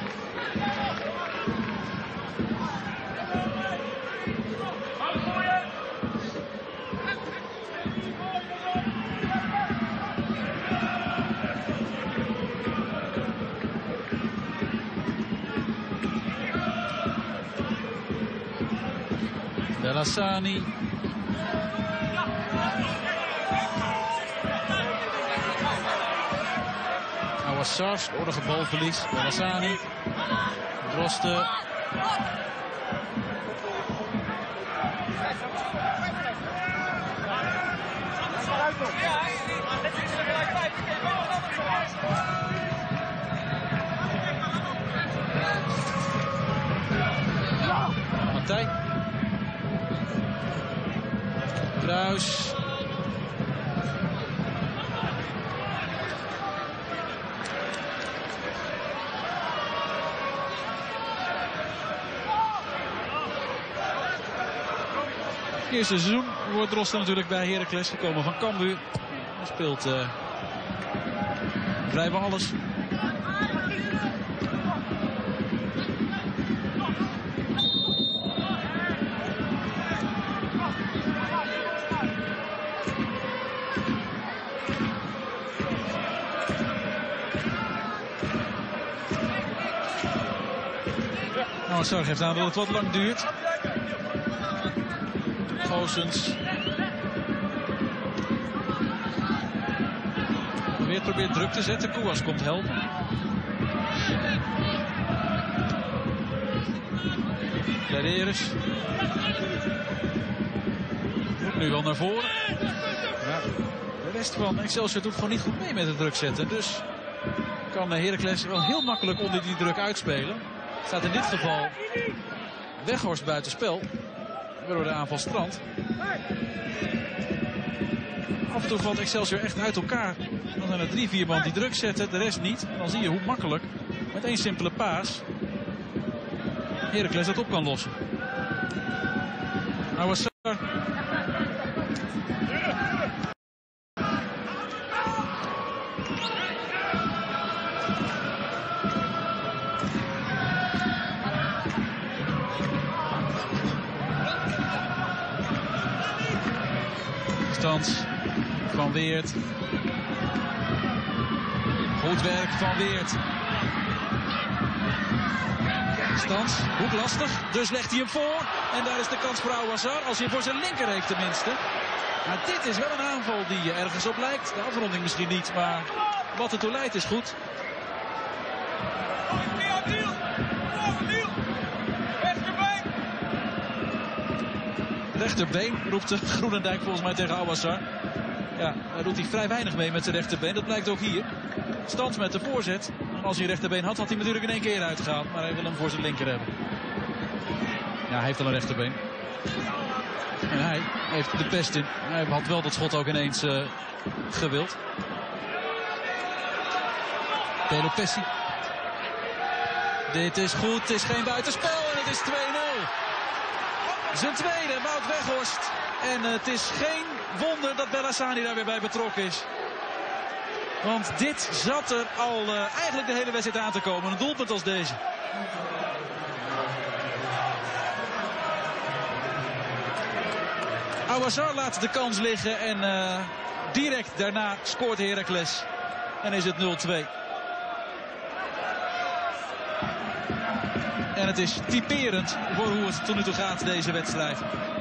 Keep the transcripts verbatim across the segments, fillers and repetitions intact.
Bellassani. Awassar, slordige balverlies. Bellassani. Drosten. Matthij. Kruis. Eerste seizoen wordt Drosten natuurlijk bij Heracles gekomen van Cambuur. Hij speelt uh, vrijwel alles. Awassar geeft aan dat het wat lang duurt. Goossens. Weer probeert druk te zetten. Kouas komt helpen. Clareres. Moet nu wel naar voren. Ja. De rest van Excelsior doet gewoon niet goed mee met het druk zetten. Dus kan Heracles wel heel makkelijk onder die druk uitspelen. Staat in dit geval Weghorst buiten spel. Waardoor de aanval strandt. Af en toe valt Excelsior echt uit elkaar. Dan zijn er drie, vier man die druk zetten, de rest niet. Dan zie je hoe makkelijk met één simpele paas Heracles dat op kan lossen. Awassar. Van Weert. Goed werk van Weert. Stans, goed lastig. Dus legt hij hem voor. En daar is de kans voor Awassar. Als hij hem voor zijn linker heeft tenminste. Maar dit is wel een aanval die ergens op lijkt. De afronding misschien niet, maar wat ertoe leidt is goed. Rechterbeen roept de Groenendijk volgens mij tegen Awassar. Ja, daar doet hij vrij weinig mee met zijn rechterbeen. Dat blijkt ook hier. Stans met de voorzet. En als hij een rechterbeen had, had hij natuurlijk in één keer uitgehaald. Maar hij wil hem voor zijn linker hebben. Ja, hij heeft al een rechterbeen. En hij heeft de pest in. Hij had wel dat schot ook ineens uh, gewild. Pelopessi. Dit is goed. Het is geen buitenspel. En het is twee nul. Zijn tweede, Wout Weghorst. En uh, het is geen wonder dat Bellassani daar weer bij betrokken is. Want dit zat er al uh, eigenlijk de hele wedstrijd aan te komen. Een doelpunt als deze. Awassar laat de kans liggen. En uh, direct daarna scoort Heracles. En is het nul twee. En het is typerend voor hoe het tot nu toe gaat deze wedstrijd.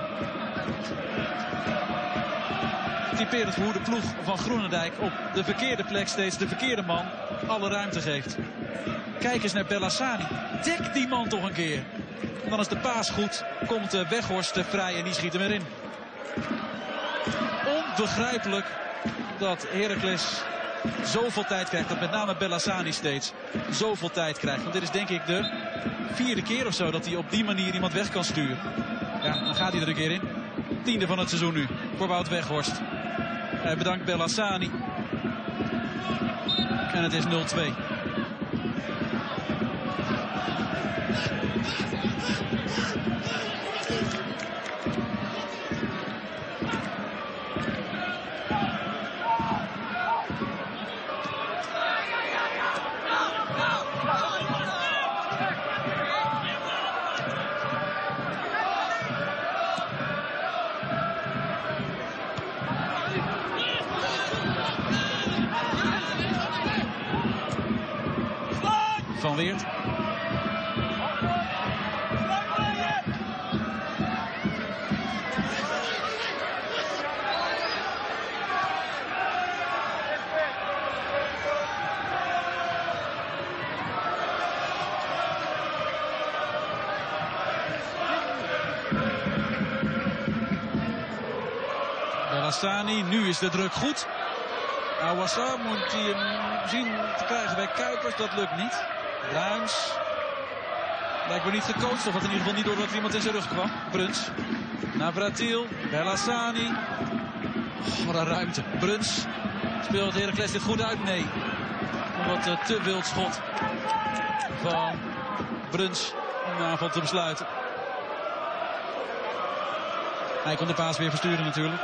Typerend voor hoe de ploeg van Groenendijk op de verkeerde plek steeds de verkeerde man alle ruimte geeft. Kijk eens naar Bellassani. Dek die man toch een keer. En dan is de paas goed. Komt de Weghorst vrij en die schiet hem erin. Onbegrijpelijk dat Heracles zoveel tijd krijgt. Dat met name Bellassani steeds zoveel tijd krijgt. Want dit is denk ik de vierde keer of zo dat hij op die manier iemand weg kan sturen. Ja, dan gaat hij er een keer in. Tiende van het seizoen nu voor Wout Weghorst. Hij bedankt Bellassani. En het is nul twee. Van Weert. Bellassani, nu is de druk goed. Aouassar moet hij hem zien te krijgen bij Kuipers, dat lukt niet. Bruins. Lijkt me niet gecoacht, of had in ieder geval niet doordat er iemand in zijn rug kwam. Bruns. Navratil. Bellassani. Oh, wat een ruimte. Bruns. Speelt Heracles dit goed uit? Nee. Wat uh, te wild schot van Bruns om de aanval te besluiten. Hij kon de paas weer versturen natuurlijk.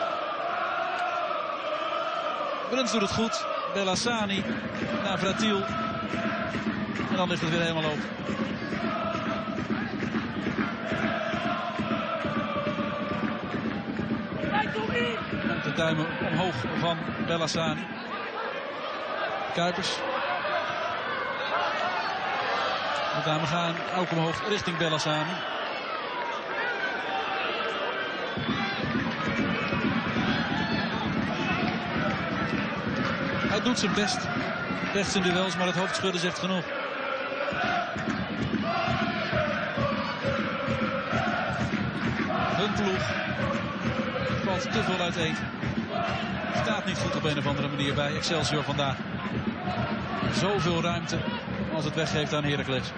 Bruns doet het goed. Bellassani. Navratil. En dan ligt het weer helemaal open. De duimen omhoog van Bellassani. Kuipers. De duimen gaan ook omhoog richting Bellassani. Hij doet zijn best. Rechts in duels, maar het hoofdschudden zegt genoeg. Hun ploeg valt te veel uiteen. Staat niet goed op een of andere manier bij Excelsior vandaag. Zoveel ruimte als het weggeeft aan Heracles.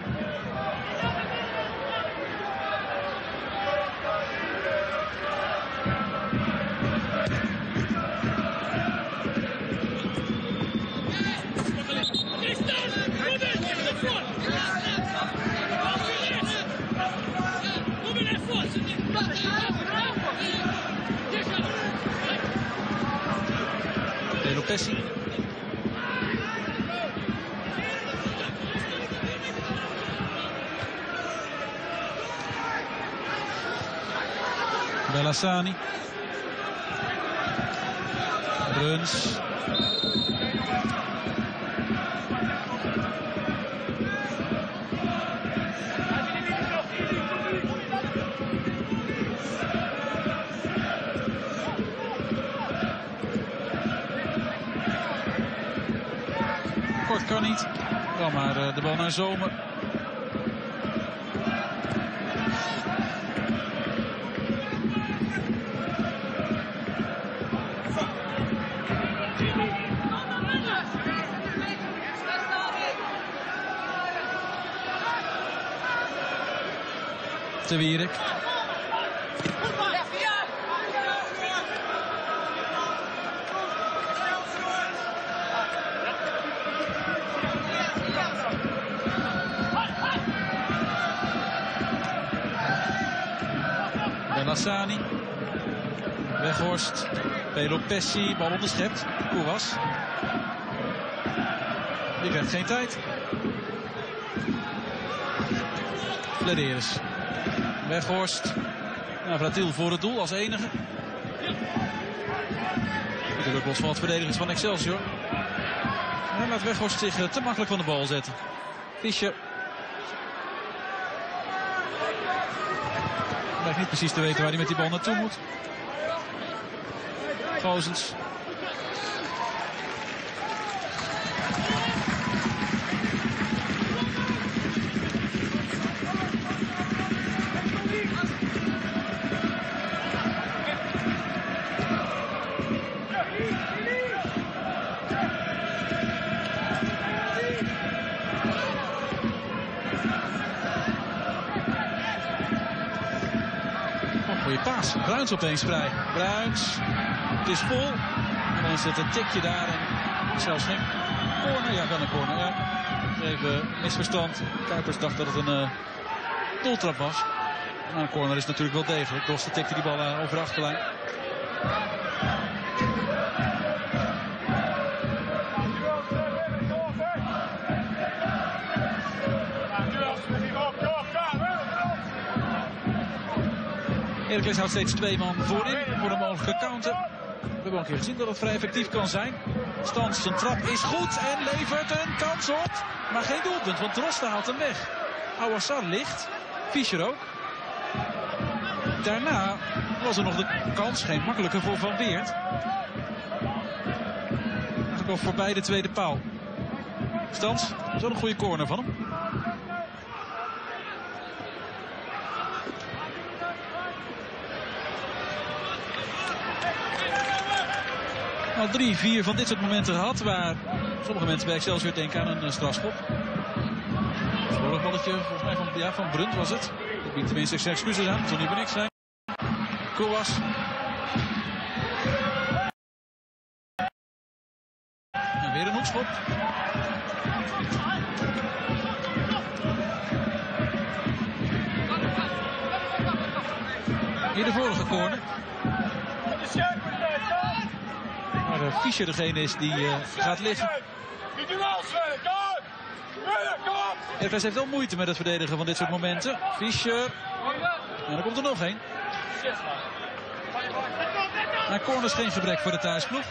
Pessi. Bellassani. Bruns. Kort kan niet. Ja, maar uh, de bal naar Zomer. Te Wierik. Bellassani. Weghorst. Pelopessi. Bal onderschept. Kouras. Die krijgt geen tijd. Flederis. Weghorst. Navratil voor het doel als enige. Natuurlijk los van het verdedigers van Excelsior. En laat Weghorst zich te makkelijk van de bal zetten. Fischer. Lijkt niet precies te weten waar hij met die bal naartoe moet. Gozens. Goeie paas. Bruins opeens vrij. Bruins. Het is vol. En dan is het een tikje daar. En zelfs geen corner. Ja, wel een corner. Ja. Even misverstand. Kuipers dacht dat het een uh, doeltrap was. Maar een corner is natuurlijk wel degelijk. Kosten tikte die bal uh, over de achterlijn. Heracles houdt steeds twee man voorin voor een mogelijke counter. We hebben al een keer gezien dat het vrij effectief kan zijn. Stans, zijn trap is goed en levert een kans op. Maar geen doelpunt, want Drosten haalt hem weg. Ouassar ligt, Fischer ook. Daarna was er nog de kans, geen makkelijke voor Van Weert. Eigenlijk nog voorbij de tweede paal. Stans, zo'n goede corner van hem. Al drie, vier van dit soort momenten gehad, waar sommige mensen bij Excelsior denken aan een uh, strafschop. Een balletje, volgens mij van, ja, van Brunt was het. Ik bied tenminste zijn excuses aan, dat zal niet voor niks zijn. Kouas. En weer een hoekschop. Hier de vorige corner. Waar uh, Fischer degene is die uh, gaat liggen. Heracles heeft wel moeite met het verdedigen van dit soort momenten. Fischer. En dan komt er nog één. Maar corners geen gebrek voor de thuisploeg.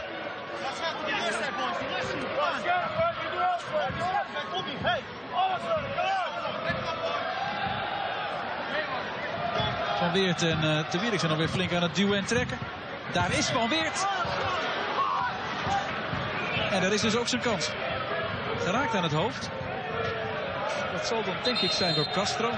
Van Weert en uh, Te Wierik zijn alweer flink aan het duwen en trekken. Daar is Van Weert. En daar is dus ook zijn kans. Geraakt aan het hoofd. Dat zal dan denk ik zijn door Castro.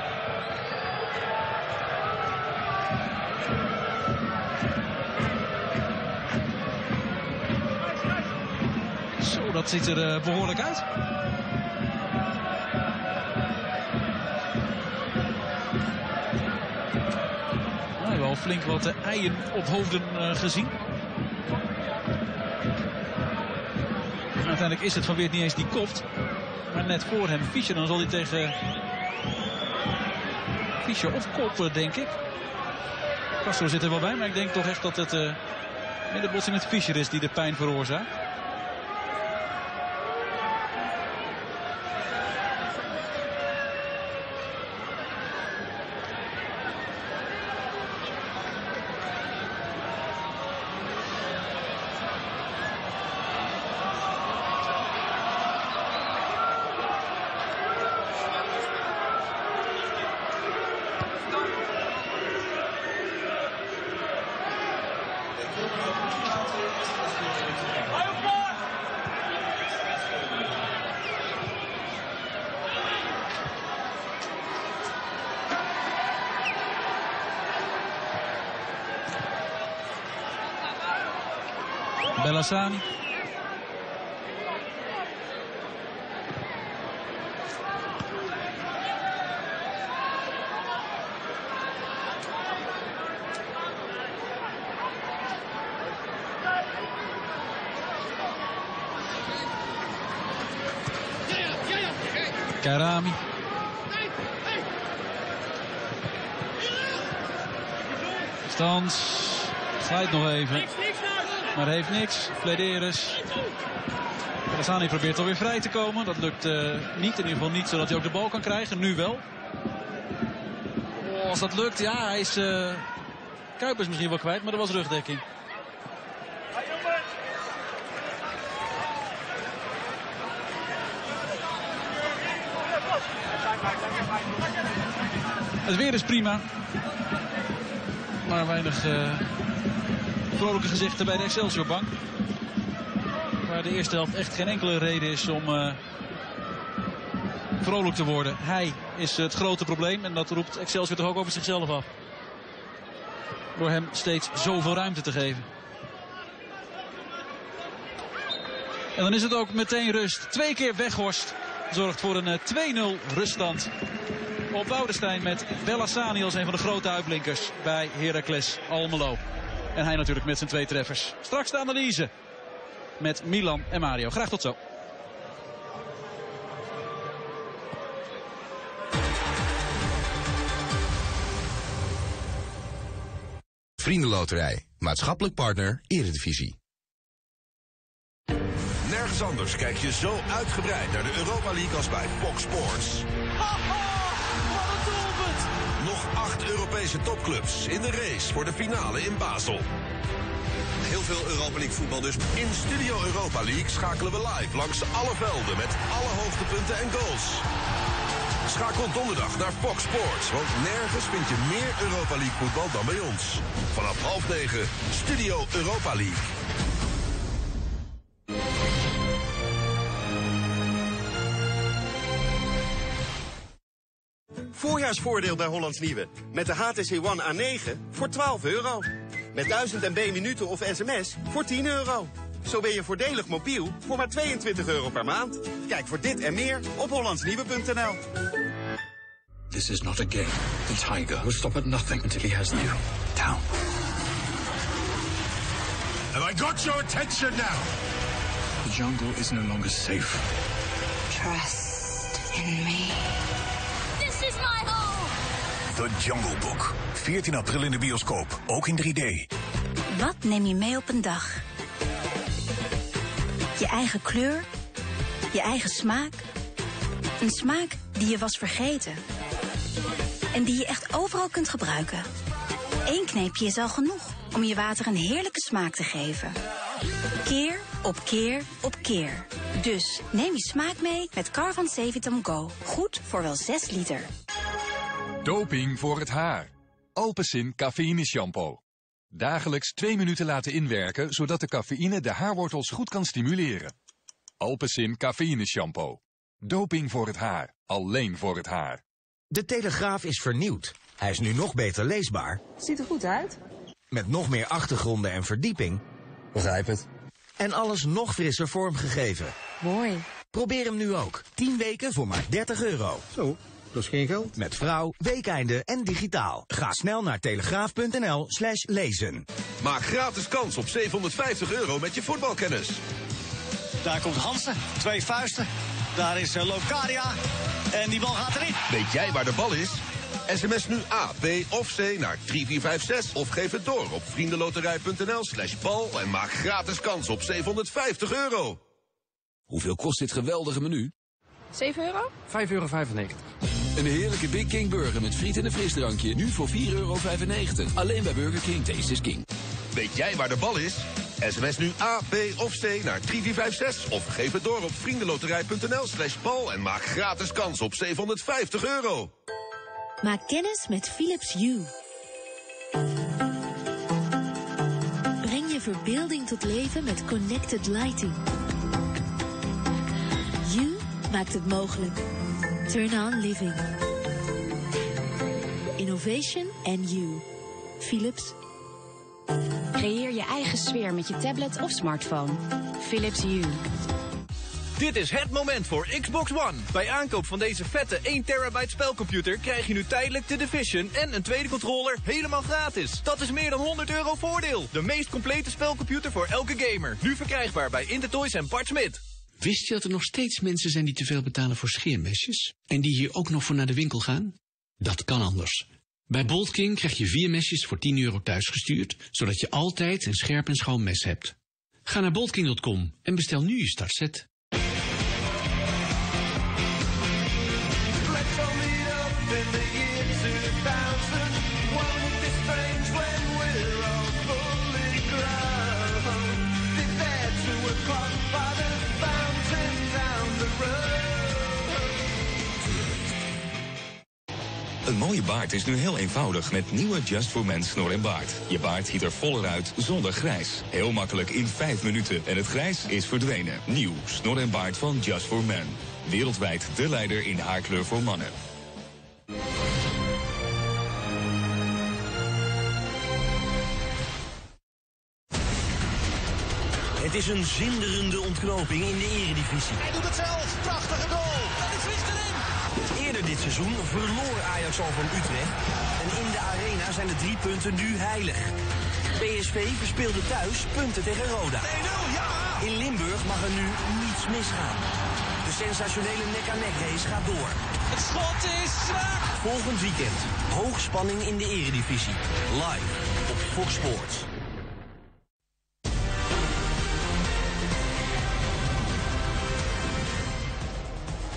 Zo, dat ziet er uh, behoorlijk uit. We hebben al flink wat uh, eieren op hoofden uh, gezien. Uiteindelijk is het Van Weert niet eens die kopt. Maar net voor hem Fischer. Dan zal hij tegen Fischer opkoppen, denk ik. Castro zit er wel bij. Maar ik denk toch echt dat het uh, in de botsing met Fischer is die de pijn veroorzaakt. Bellassani. Karami. Stans. Glijdt nog even. Maar heeft niks. Flederis. Bellassani probeert alweer vrij te komen. Dat lukt uh, niet. In ieder geval niet zodat hij ook de bal kan krijgen. Nu wel. Oh, als dat lukt. Ja, hij is uh, Kuipers misschien wel kwijt. Maar er was rugdekking. Het weer is prima. Maar weinig uh, vrolijke gezichten bij de Excelsior-bank. Waar de eerste helft echt geen enkele reden is om uh, vrolijk te worden. Hij is het grote probleem en dat roept Excelsior toch ook over zichzelf af. Door hem steeds zoveel ruimte te geven. En dan is het ook meteen rust. Twee keer Weghorst zorgt voor een uh, twee nul ruststand. Op Woudenstein met Bellassani als een van de grote uitblinkers bij Heracles Almelo. En hij natuurlijk met zijn twee treffers. Straks de analyse met Milan en Mario. Graag tot zo. Vriendenloterij. Maatschappelijk partner Eredivisie. Nergens anders kijk je zo uitgebreid naar de Europa League als bij Fox Sports. Nog acht Europese topclubs in de race voor de finale in Basel. Heel veel Europa League voetbal dus. In Studio Europa League schakelen we live langs alle velden met alle hoogtepunten en goals. Schakel donderdag naar Fox Sports, want nergens vind je meer Europa League voetbal dan bij ons. Vanaf half negen, Studio Europa League. Voorjaarsvoordeel bij Hollands Nieuwe. Met de H T C One A negen voor twaalf euro. Met duizend MB minuten of sms voor tien euro. Zo ben je voordelig mobiel voor maar tweeëntwintig euro per maand. Kijk voor dit en meer op hollandsnieuwe punt n l. This is not a game. The tiger will stop at nothing until he has you down. And I got your attention now. The jungle is no longer safe. Trust in me. This is my home. The Jungle Book. veertien april in de bioscoop. Ook in drie D. Wat neem je mee op een dag? Je eigen kleur? Je eigen smaak? Een smaak die je was vergeten. En die je echt overal kunt gebruiken. Eén kneepje is al genoeg om je water een heerlijke smaak te geven. Keer op keer op keer. Dus neem je smaak mee met Carvan Cevitam Go. Goed voor wel zes liter. Doping voor het haar. Alpecin cafeïne shampoo. Dagelijks twee minuten laten inwerken, zodat de cafeïne de haarwortels goed kan stimuleren. Alpecin cafeïne shampoo. Doping voor het haar. Alleen voor het haar. De Telegraaf is vernieuwd. Hij is nu nog beter leesbaar. Ziet er goed uit. Met nog meer achtergronden en verdieping. Begrijp het. En alles nog frisser vormgegeven. Mooi. Probeer hem nu ook. tien weken voor maar dertig euro. Zo, dat is geen geld. Met vrouw, weekeinde en digitaal. Ga snel naar telegraaf punt n l slash lezen. Maak gratis kans op zevenhonderdvijftig euro met je voetbalkennis. Daar komt Hansen, twee vuisten. Daar is uh, Locadia. En die bal gaat erin. Weet jij waar de bal is? S M S nu A, B of C naar drie vier vijf zes of geef het door op vriendenloterij punt n l slash bal en maak gratis kans op zevenhonderdvijftig euro. Hoeveel kost dit geweldige menu? zeven euro? vijf euro vijfennegentig. Een heerlijke Big King burger met friet en een frisdrankje. Nu voor vier euro vijfennegentig. Alleen bij Burger King. Taste is king. Weet jij waar de bal is? S M S nu A, B of C naar drie vier vijf zes of geef het door op vriendenloterij punt n l slash bal en maak gratis kans op zevenhonderdvijftig euro. Maak kennis met Philips Hue. Breng je verbeelding tot leven met connected lighting. Hue maakt het mogelijk. Turn on living. Innovation and you. Philips. Creëer je eigen sfeer met je tablet of smartphone. Philips Hue. Dit is het moment voor Xbox One. Bij aankoop van deze vette één terabyte spelcomputer krijg je nu tijdelijk de Division en een tweede controller helemaal gratis. Dat is meer dan honderd euro voordeel. De meest complete spelcomputer voor elke gamer. Nu verkrijgbaar bij Intertoys en Bart Smit. Wist je dat er nog steeds mensen zijn die te veel betalen voor scheermesjes? En die hier ook nog voor naar de winkel gaan? Dat kan anders. Bij Bolt King krijg je vier mesjes voor tien euro thuisgestuurd, zodat je altijd een scherp en schoon mes hebt. Ga naar bolt king punt com en bestel nu je startset. Een mooie baard is nu heel eenvoudig met nieuwe Just for Men snor en baard. Je baard ziet er voller uit zonder grijs. Heel makkelijk in vijf minuten en het grijs is verdwenen. Nieuw snor en baard van Just for Men. Wereldwijd de leider in haarkleur voor mannen. Het is een zinderende ontknoping in de eredivisie. Hij doet het zelf. Prachtige goal. En die vliegt erin. Eerder dit seizoen verloor Ajax al van Utrecht. En in de arena zijn de drie punten nu heilig. P S V verspeelde thuis punten tegen Roda. twee nul, ja! In Limburg mag er nu niets misgaan. De sensationele nek-aan-nek race gaat door. Het schot is raak. Volgend weekend hoogspanning in de eredivisie. Live op Fox Sports.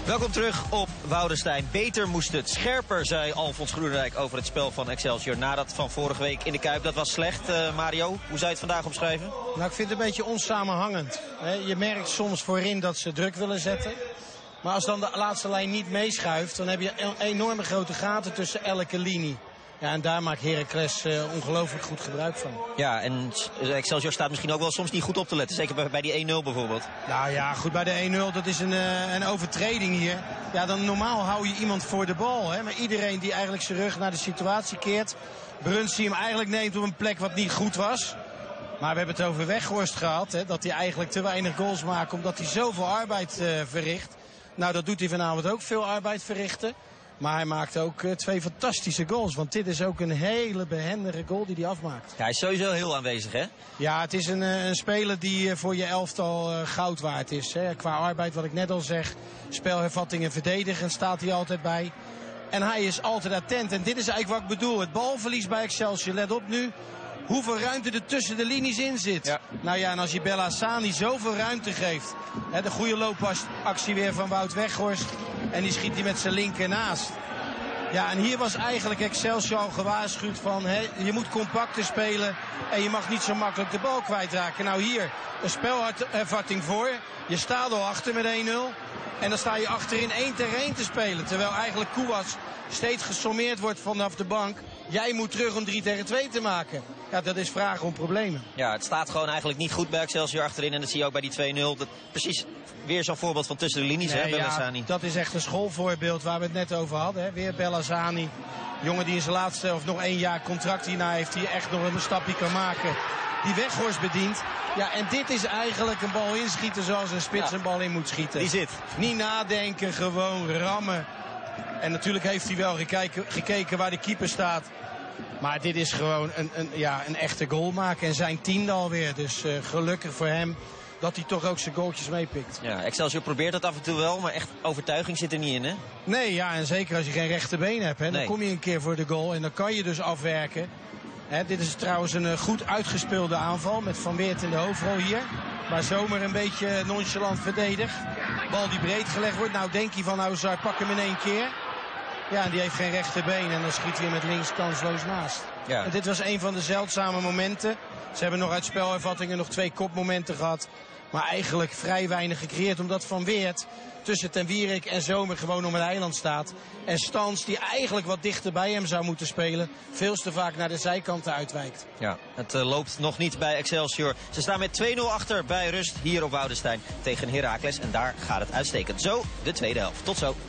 Welkom terug op Woudenstein. Beter moest het. Scherper, zei Alfons Groenendijk over het spel van Excelsior. Na dat van vorige week in de Kuip. Dat was slecht. Uh, Mario, hoe zou je het vandaag omschrijven? Nou, ik vind het een beetje onsamenhangend. Je merkt soms voorin dat ze druk willen zetten. Maar als dan de laatste lijn niet meeschuift, dan heb je enorme grote gaten tussen elke linie. Ja, en daar maakt Heracles uh, ongelooflijk goed gebruik van. Ja, en Excelsior staat misschien ook wel soms niet goed op te letten. Zeker bij, bij die één nul bijvoorbeeld. Nou ja, goed, bij de één nul, dat is een, uh, een overtreding hier. Ja, dan normaal hou je iemand voor de bal. Hè? Maar iedereen die eigenlijk zijn rug naar de situatie keert. Bruns die hem eigenlijk neemt op een plek wat niet goed was. Maar we hebben het over Weghorst gehad. Hè? Dat hij eigenlijk te weinig goals maakt omdat hij zoveel arbeid uh, verricht. Nou, dat doet hij vanavond ook, veel arbeid verrichten. Maar hij maakt ook uh, twee fantastische goals. Want dit is ook een hele behendige goal die hij afmaakt. Ja, hij is sowieso heel aanwezig, hè? Ja, het is een, uh, een speler die uh, voor je elftal uh, goud waard is. Hè? Qua arbeid, wat ik net al zeg. Spelhervattingen verdedigen staat hij altijd bij. En hij is altijd attent. En dit is eigenlijk wat ik bedoel. Het balverlies bij Excelsior. Let op nu. Hoeveel ruimte er tussen de linies in zit. Ja. Nou ja, en als je Bellassani zoveel ruimte geeft. Hè, de goede loopactie weer van Wout Weghorst. En die schiet hij met zijn linker naast. Ja, en hier was eigenlijk Excelsior al gewaarschuwd van... Hè, je moet compacter spelen en je mag niet zo makkelijk de bal kwijtraken. Nou hier, een spelhervatting voor. Je staat al achter met één nul. En dan sta je achterin één tegen één te spelen. Terwijl eigenlijk Kouwas steeds gesommeerd wordt vanaf de bank. Jij moet terug om drie tegen twee te maken. Ja, dat is vragen om problemen. Ja, het staat gewoon eigenlijk niet goed bij Excelsior achterin. En dat zie je ook bij die twee nul. Dat, precies weer zo'n voorbeeld van tussen de linies, nee, hè, Bellassani. Ja, dat is echt een schoolvoorbeeld waar we het net over hadden. Hè. Weer Bellassani. Jongen die in zijn laatste of nog één jaar contract hierna heeft. Die echt nog een stapje kan maken. Die Weghorst bedient. Ja, en dit is eigenlijk een bal inschieten zoals een spits ja. een bal in moet schieten. Die zit. Niet nadenken, gewoon rammen. En natuurlijk heeft hij wel gekeken, gekeken waar de keeper staat. Maar dit is gewoon een, een, ja, een echte goal maken. En zijn tiende alweer. Dus uh, gelukkig voor hem dat hij toch ook zijn goaltjes meepikt. Ja, Excelsior probeert dat af en toe wel. Maar echt overtuiging zit er niet in, hè? Nee, ja, en zeker als je geen rechterbeen hebt. Hè, dan nee. kom je een keer voor de goal. En dan kan je dus afwerken. Hè, dit is trouwens een uh, goed uitgespeelde aanval. Met Van Weert in de hoofdrol hier. Maar Zomer een beetje nonchalant verdedigt. Bal die breed gelegd wordt. Nou denk je van, nou Zar, pak hem in één keer. Ja, en die heeft geen rechterbeen en dan schiet hij met links kansloos naast. Ja. En dit was een van de zeldzame momenten. Ze hebben nog uit spelhervattingen nog twee kopmomenten gehad. Maar eigenlijk vrij weinig gecreëerd. Omdat Van Weert tussen Ten Wierik en Zomer gewoon om het eiland staat. En Stans, die eigenlijk wat dichter bij hem zou moeten spelen, veel te vaak naar de zijkanten uitwijkt. Ja, het uh, loopt nog niet bij Excelsior. Ze staan met twee nul achter bij rust hier op Woudenstein tegen Heracles. En daar gaat het uitstekend. Zo de tweede helft. Tot zo.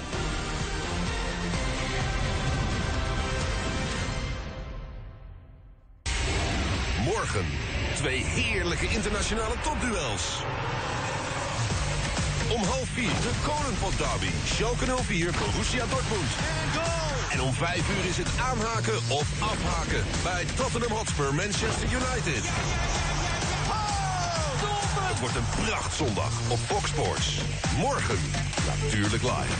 Morgen twee heerlijke internationale topduels. Om half vier de Kolenpot Derby. Schalke nul vier, Borussia Dortmund. En om vijf uur is het aanhaken of afhaken bij Tottenham Hotspur Manchester United. Het wordt een prachtzondag op Fox Sports. Morgen natuurlijk live.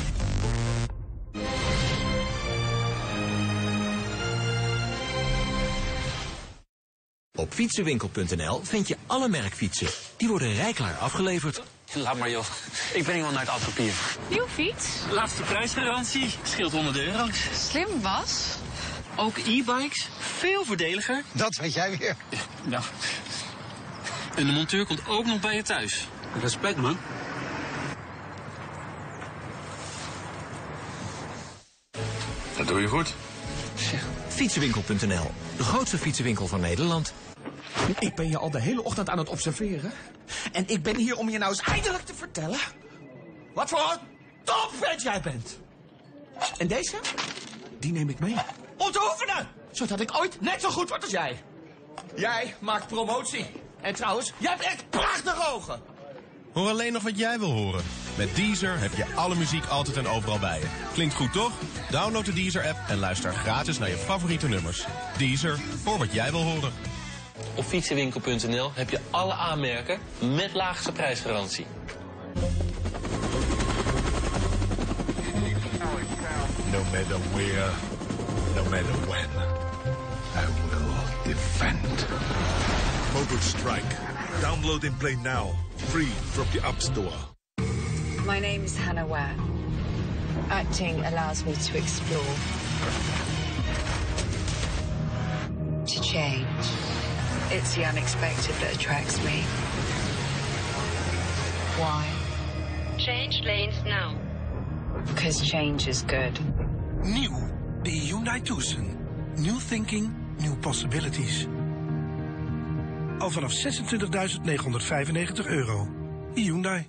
Op fietsenwinkel punt n l vind je alle merkfietsen. Die worden rijklaar afgeleverd. Laat maar joh, ik breng wel naar het autopapier. Nieuw fiets? Laatste prijsgarantie, scheelt honderd euro's. Slim was. Ook e-bikes, veel voordeliger. Dat weet jij weer. Ja. En de monteur komt ook nog bij je thuis. Respect man. Dat doe je goed. fietsenwinkel punt n l, de grootste fietsenwinkel van Nederland. Ik ben je al de hele ochtend aan het observeren. En ik ben hier om je nou eens eindelijk te vertellen wat voor een topvent jij bent. En deze, die neem ik mee. Om te oefenen, zodat ik ooit net zo goed word als jij. Jij maakt promotie. En trouwens, jij hebt echt prachtige ogen. Hoor alleen nog wat jij wil horen. Met Deezer heb je alle muziek altijd en overal bij je. Klinkt goed, toch? Download de Deezer-app en luister gratis naar je favoriete nummers. Deezer, hoor wat jij wil horen. Op fietsenwinkel punt n l heb je alle aanmerken met laagste prijsgarantie. No matter where, no matter when, I will defend. Mobile Strike. Download and play now. Free from the App Store. My name is Hannah Ware. Acting allows me to explore, to change. It's the unexpected that attracts me. Why? Change lanes now. Because change is good. Nieuw, de Hyundai Tucson. New thinking, new possibilities. Al vanaf zesentwintigduizend negenhonderdvijfennegentig euro. Hyundai.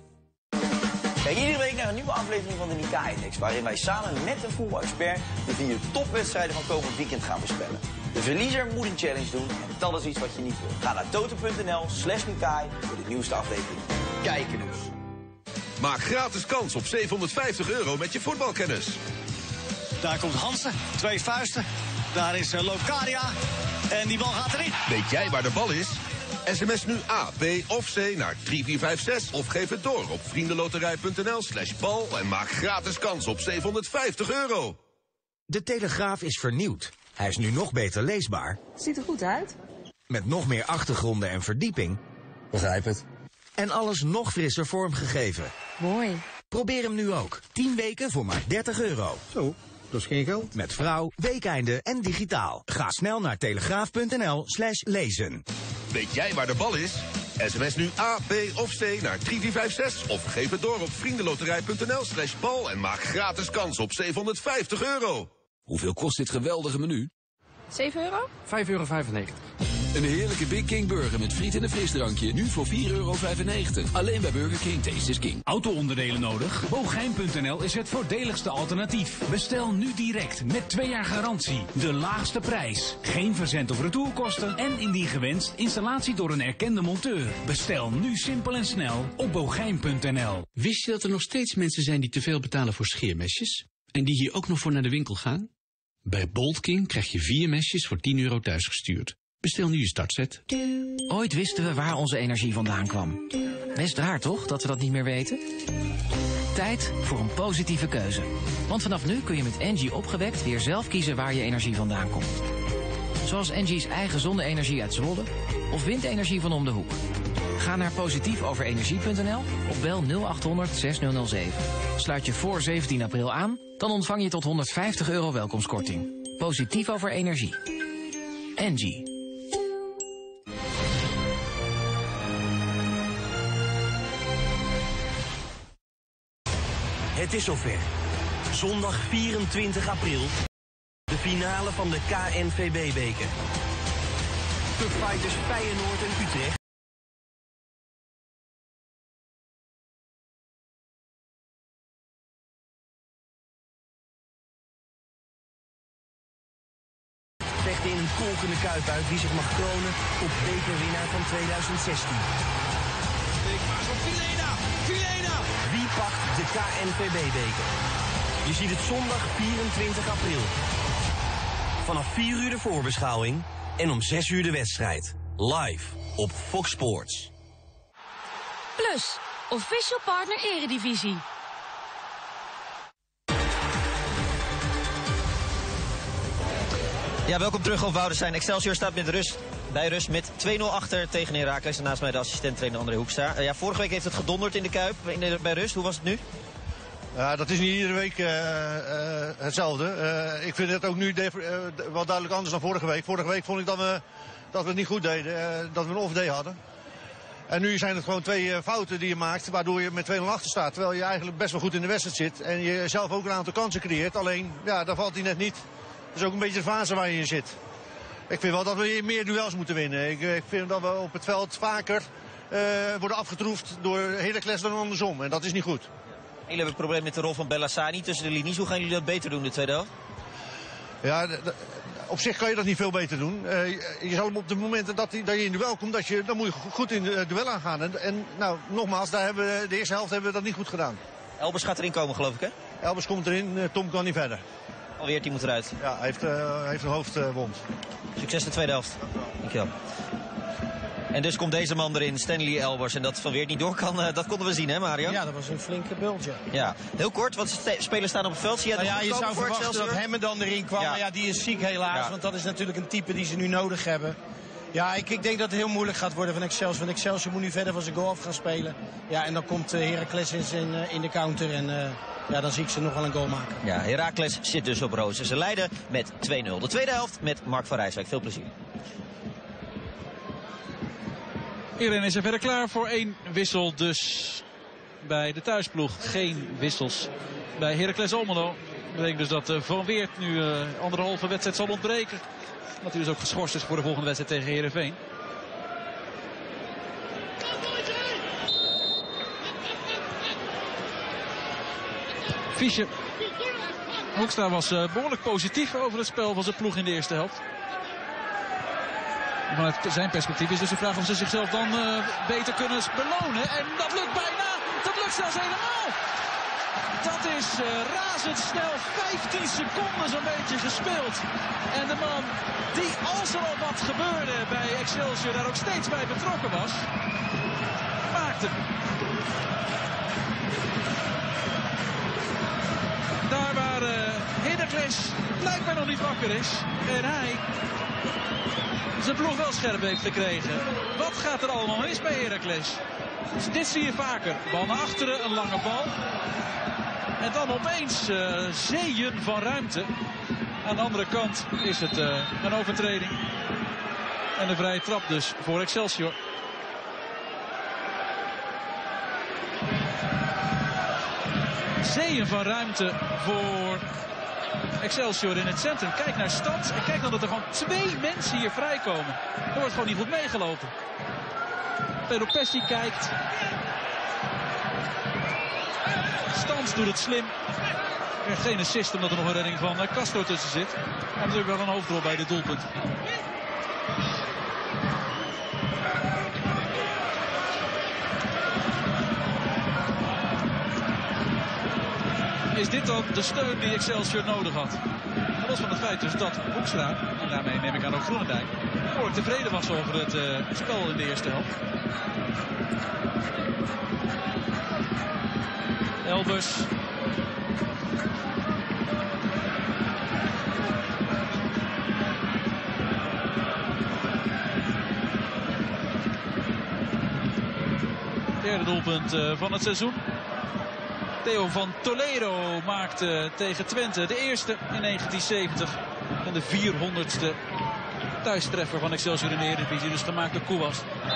Kijk iedere week naar een nieuwe aflevering van de Nika-index, waarin wij samen met een voetbalexpert de vier topwedstrijden van komend weekend gaan voorspellen. De verliezer moet een challenge doen en dat is iets wat je niet wil. Ga naar toto.nl slash Nikai voor de nieuwste aflevering. Kijken dus. Maak gratis kans op zevenhonderdvijftig euro met je voetbalkennis. Daar komt Hansen, twee vuisten. Daar is uh, Locadia en die bal gaat erin. Weet jij waar de bal is? sms nu A, B of C naar drie vier vijf zes of geef het door op vriendenloterij.nl slash bal en maak gratis kans op zevenhonderdvijftig euro. De Telegraaf is vernieuwd. Hij is nu nog beter leesbaar. Ziet er goed uit. Met nog meer achtergronden en verdieping. Begrijp het. En alles nog frisser vormgegeven. Mooi. Probeer hem nu ook. tien weken voor maar dertig euro. Zo, dat is geen geld. Met Vrouw, Weekeinde en digitaal. Ga snel naar telegraaf.nl slash lezen. Weet jij waar de bal is? sms nu A, B of C naar drie vier vijf zes of geef het door op vriendenloterij.nl slash bal en maak gratis kans op zevenhonderdvijftig euro. Hoeveel kost dit geweldige menu? zeven euro? vijf euro vijfennegentig. Een heerlijke Big King Burger met friet en een frisdrankje. Nu voor vier euro vijfennegentig. Alleen bij Burger King. Taste is king. Auto-onderdelen nodig? Boogheim punt n l is het voordeligste alternatief. Bestel nu direct met twee jaar garantie. De laagste prijs. Geen verzend of retourkosten. En indien gewenst installatie door een erkende monteur. Bestel nu simpel en snel op boogheim punt n l. Wist je dat er nog steeds mensen zijn die te veel betalen voor scheermesjes? En die hier ook nog voor naar de winkel gaan? Bij Bolt King krijg je vier mesjes voor tien euro thuisgestuurd. Bestel nu je startset. Ooit wisten we waar onze energie vandaan kwam. Best raar toch, dat we dat niet meer weten? Tijd voor een positieve keuze. Want vanaf nu kun je met Engie opgewekt weer zelf kiezen waar je energie vandaan komt. Zoals Engie's eigen zonne-energie uit Zwolle of windenergie van om de hoek. Ga naar positiefoverenergie punt n l of bel nul acht honderd zes nul nul zeven. Sluit je voor zeventien april aan, dan ontvang je tot honderdvijftig euro welkomstkorting. Positief over energie. Engie. Het is zover. Zondag vierentwintig april. De finale van de K N V B-beker. Cupfighters Feyenoord en Utrecht. Vechten in een kolkende Kuip uit wie zich mag kronen op bekerwinnaar van tweeduizend zestien. Ik maak op Vilena! Vilena! Wie pakt de K N V B-beker? Je ziet het zondag vierentwintig april. Vanaf vier uur de voorbeschouwing en om zes uur de wedstrijd. Live op Fox Sports. Plus, official partner Eredivisie. Ja, welkom terug op Woudenstein. Excelsior staat met rust, bij rust met twee nul achter tegen Heracles. En naast mij de assistent-trainer André Hoekstra. Uh, ja, vorige week heeft het gedonderd in de Kuip, in de, bij rust. Hoe was het nu? Ja, dat is niet iedere week uh, uh, hetzelfde. Uh, ik vind het ook nu uh, wel duidelijk anders dan vorige week. Vorige week vond ik dat we, dat we het niet goed deden, uh, dat we een off-day hadden. En nu zijn het gewoon twee uh, fouten die je maakt, waardoor je met twee nul achter staat. Terwijl je eigenlijk best wel goed in de wedstrijd zit. En je zelf ook een aantal kansen creëert. Alleen, ja, daar valt hij net niet. Dat is ook een beetje de fase waar je in zit. Ik vind wel dat we meer duels moeten winnen. Ik, ik vind dat we op het veld vaker uh, worden afgetroefd door Heracles dan andersom. En dat is niet goed. Jullie hebben het probleem met de rol van Bellassani tussen de linies. Hoe gaan jullie dat beter doen de tweede helft? Ja, de, de, op zich kan je dat niet veel beter doen. Uh, je zal op de momenten dat, die, dat je in duel komt, dat je, dan moet je goed in de duel aangaan. En, en nou, nogmaals, daar hebben we, de eerste helft hebben we dat niet goed gedaan. Elbers gaat erin komen, geloof ik, hè? Elbers komt erin, uh, Tom kan niet verder. Alweer, die moet eruit. Ja, hij heeft, uh, heeft een hoofdwond. Uh, Succes de tweede helft. Dankjewel. En dus komt deze man erin, Stanley Elbers. En dat Van Weert niet door kan, uh, dat konden we zien, hè Mario? Ja, dat was een flinke bultje. Ja, heel kort, want spelers staan op het veld. Zie jij nou ja, je zou verwachten Excelsior? dat Hemmen dan erin kwam. Ja. Maar ja, die is ziek helaas, ja. Want dat is natuurlijk een type die ze nu nodig hebben. Ja, ik, ik denk dat het heel moeilijk gaat worden van Excelsior. Want Excelsior moet nu verder van zijn goal af gaan spelen. Ja, en dan komt uh, Heracles in, uh, in de counter. En uh, ja, dan zie ik ze nog wel een goal maken. Ja, Heracles zit dus op rood. Ze leiden met twee nul. De tweede helft met Mark van Rijswijk. Veel plezier. Iedereen is er verder klaar voor één wissel dus bij de thuisploeg. Geen wissels bij Heracles Almelo. Dat betekent dus dat uh, Van Weert nu uh, anderhalve wedstrijd zal ontbreken. Dat hij dus ook geschorst is voor de volgende wedstrijd tegen Heerenveen. Fischer. Hoekstra was uh, behoorlijk positief over het spel van zijn ploeg in de eerste helft. Vanuit zijn perspectief is dus de vraag of ze zichzelf dan uh, beter kunnen belonen. En dat lukt bijna. Dat lukt zelfs helemaal. Dat is uh, razendsnel. vijftien seconden zo'n beetje gespeeld. En de man die, als er al wat gebeurde bij Excelsior, daar ook steeds bij betrokken was, maakte. Daar waar uh, Heracles blijkbaar nog niet wakker is. En hij zijn ploeg wel scherp heeft gekregen. Wat gaat er allemaal mis bij Heracles? Dus dit zie je vaker. Bal naar achteren, een lange bal. En dan opeens uh, zeeën van ruimte. Aan de andere kant is het uh, een overtreding. En een vrije trap dus voor Excelsior. Zeeën van ruimte voor Excelsior in het centrum. Kijk naar Stans en kijk dan dat er gewoon twee mensen hier vrijkomen. Er wordt gewoon niet goed meegelopen. Pedro Pessi kijkt. Stans doet het slim. Er geen assist omdat er nog een redding van Castro tussen zit. En natuurlijk wel een hoofdrol bij dit doelpunt. Is dit dan de steun die Excelsior nodig had? Los van het feit dus dat Hoekstra, en daarmee neem ik aan ook Groenendijk, behoorlijk tevreden was over het uh, spel in de eerste helft. Elbers. Derde doelpunt uh, van het seizoen. Theo van Toledo maakte tegen Twente de eerste in negentien zeventig. En de vierhonderdste thuistreffer van Excelsior in de Eredivisie. Dus gemaakt door Kouwas.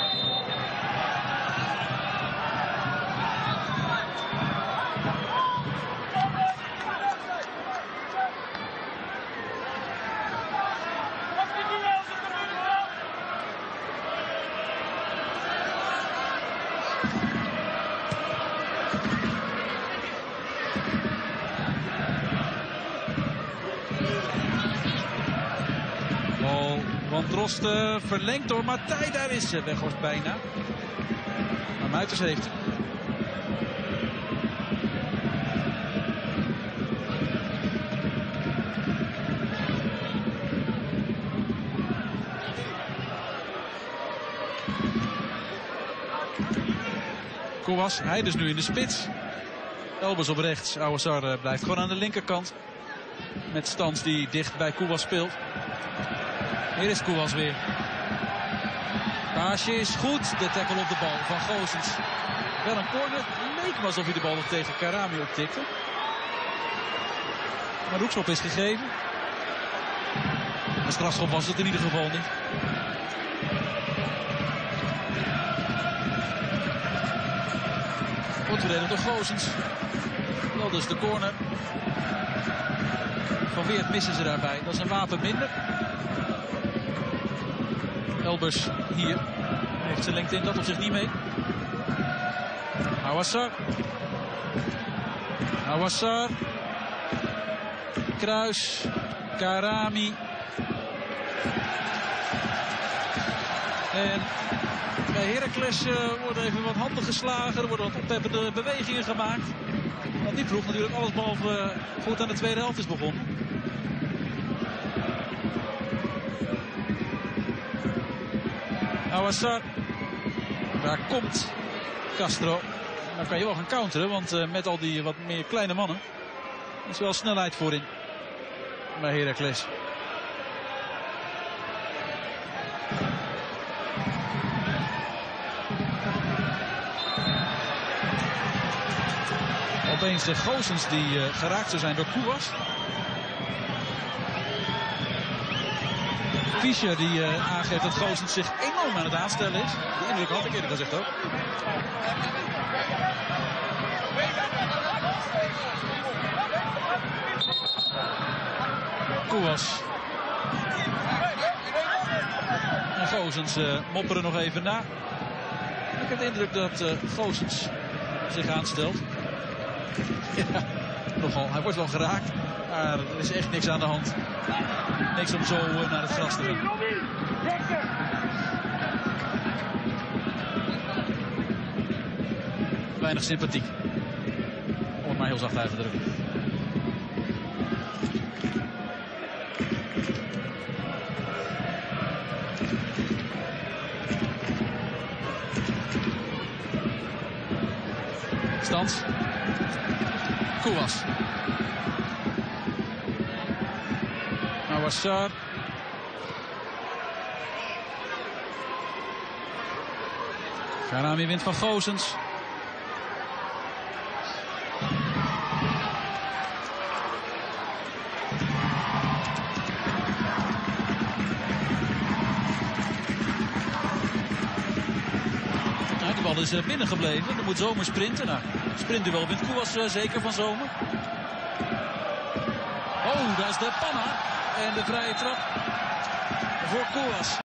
Drosten verlengd door Matthij. Daar is ze. Weghorst bijna. Maar Muiters heeft hem. Kouwas, hij dus nu in de spits. Elbers op rechts. Ouassar blijft gewoon aan de linkerkant. Met Stans die dicht bij Kouwas speelt. Hier is Kouwas weer. Paasje is goed. De tackle op de bal van Goossens. Wel een corner. Het leek me alsof hij de bal nog tegen Karami optikte. Maar de hoekschop is gegeven. Een strafschop was het in ieder geval niet. Goed verdedigd door Goossens. Wel dus de corner. Van Weert missen ze daarbij. Dat is een wapen minder. Elbers hier. Heeft zijn lengte in dat opzicht niet mee. Ouassar. Ouassar. Kruis. Karami. En bij Heracles uh, worden even wat handen geslagen. Er worden wat ophebbende bewegingen gemaakt. Want die ploeg natuurlijk alles behalve uh, goed aan de tweede helft is begonnen. Ouassar. Daar komt Castro. Dan kan je wel gaan counteren, want uh, met al die wat meer kleine mannen is wel snelheid voorin bij Heracles. opeens de Goossens die uh, geraakt zou zijn door Kouwas. Fischer die uh, aangeeft dat Goossens zich enorm aan het aanstellen is. Die indruk had ik eerder gezegd ook. Kouwas. En Goossens uh, mopperen nog even na. Ik heb de indruk dat uh, Goossens zich aanstelt. Ja, nogal. Hij wordt wel geraakt. Maar er is echt niks aan de hand. Niks om zo uh, naar het gras te gaan. Weinig sympathiek. Om het maar heel zacht uit te drukken. Stans. Kouwas. Awassar. Karami wint van Goossens. De bal is uh, binnengebleven. Er moet Zomer sprinten. Nou, sprintduel wint Kouwas uh, zeker van Zomer. Oh, daar is de panna. En de vrije trap voor Kouwas.